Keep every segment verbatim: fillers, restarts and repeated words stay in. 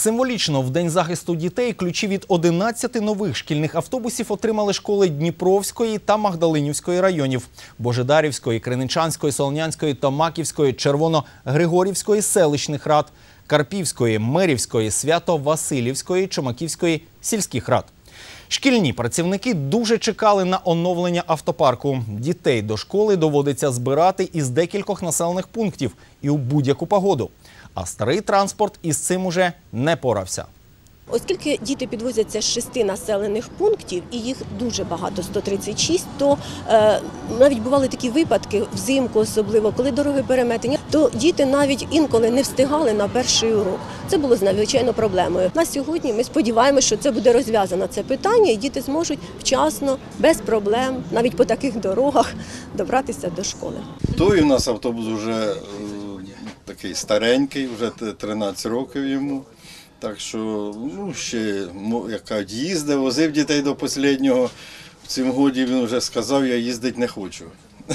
Символічно в День захисту дітей ключі від одинадцяти нових шкільних автобусів отримали школи Дніпровської та Магдалинівської районів, Божедарівської, Криничанської, Солонянської, Томаківської, Червоно-Григорівської селищних рад, Карпівської, Мирівської, Свято-Василівської, Чумаківської сільських рад. Шкільні працівники дуже чекали на оновлення автопарку. Дітей до школи доводиться збирати із декількох населених пунктів і у будь-яку погоду. А старий транспорт із цим уже не порався. Оскільки діти підвозяться з шести населених пунктів, і їх дуже багато, сто тридцять шість, то е, навіть бували такі випадки, взимку особливо, коли дороги переметені, то діти навіть інколи не встигали на перший урок. Це було звичайно проблемою. На сьогодні ми сподіваємося, що це буде розв'язано це питання, і діти зможуть вчасно, без проблем, навіть по таких дорогах, добратися до школи. Той у нас автобус вже е, такий старенький, вже тринадцять років йому. Так що, ну, ще, яка їздив, возив дітей до останнього. В цьому годі він вже сказав, я їздити не хочу.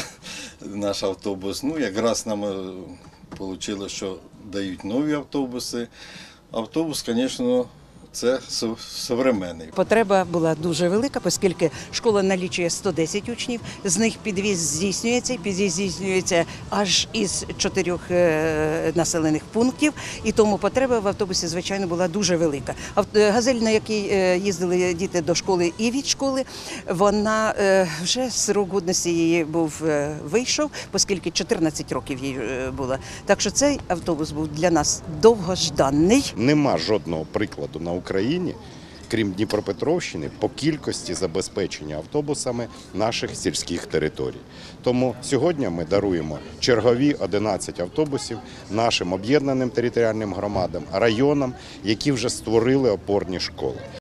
Наш автобус. Ну, якраз нам вийшло, що дають нові автобуси. Автобус, звісно, це сучасний. Потреба була дуже велика, оскільки школа налічує сто десять учнів, з них підвіз здійснюється, підвіз здійснюється аж із чотирьох населених пунктів, і тому потреба в автобусі, звичайно, була дуже велика. Газель, на якій їздили діти до школи і від школи, вона вже срок годності її був вийшов, оскільки чотирнадцять років їй було. Так що цей автобус був для нас довгожданий. Нема жодного прикладу на Україні, крім Дніпропетровщини, по кількості забезпечення автобусами наших сільських територій. Тому сьогодні ми даруємо чергові одинадцять автобусів нашим об'єднаним територіальним громадам, районам, які вже створили опорні школи.